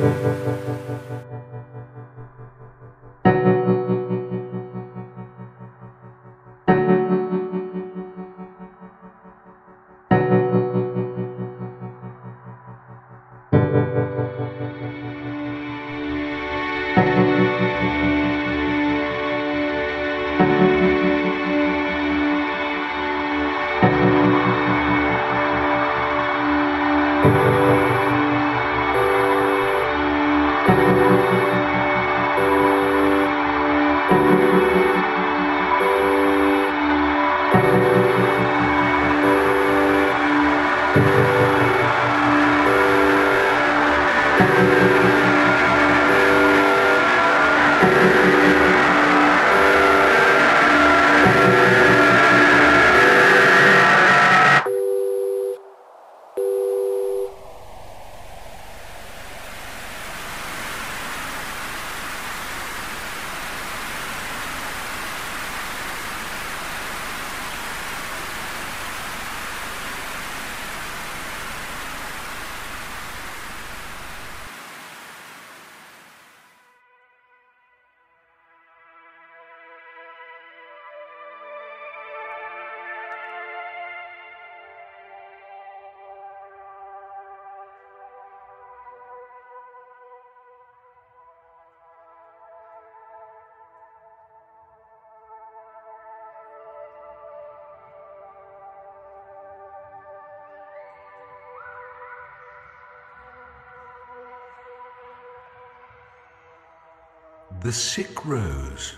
The sick rose.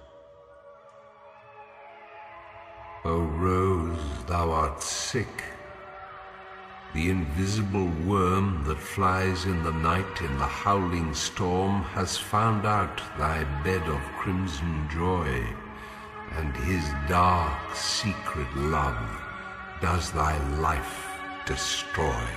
O rose, thou art sick. The invisible worm that flies in the night in the howling storm has found out thy bed of crimson joy, and his dark secret love does thy life destroy.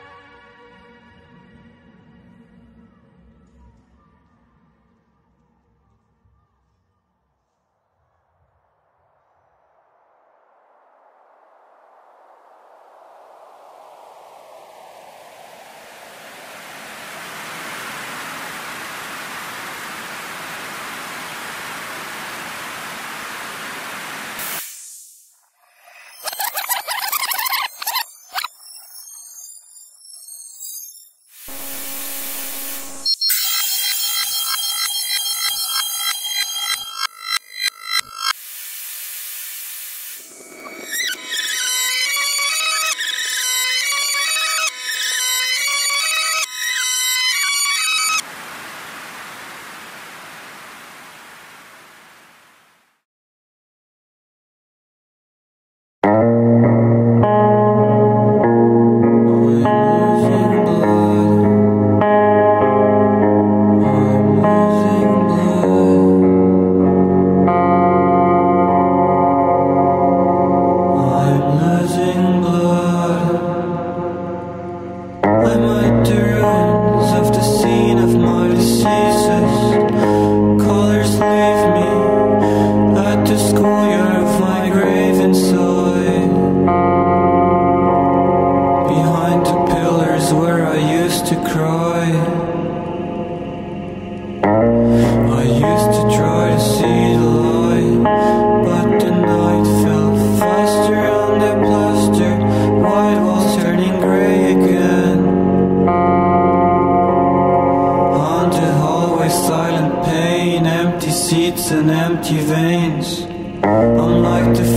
And empty veins. I'm like the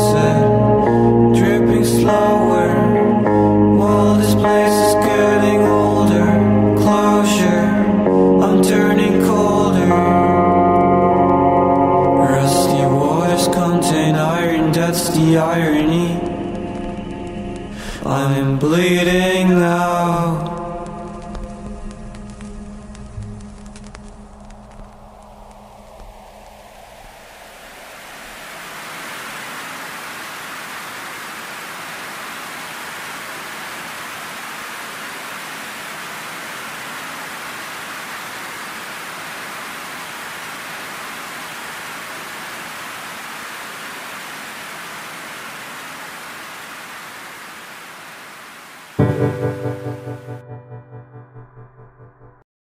faucet, dripping slower, while this place is getting older. Closure, I'm turning colder. Rusty waters contain iron, that's the irony. I'm bleeding now.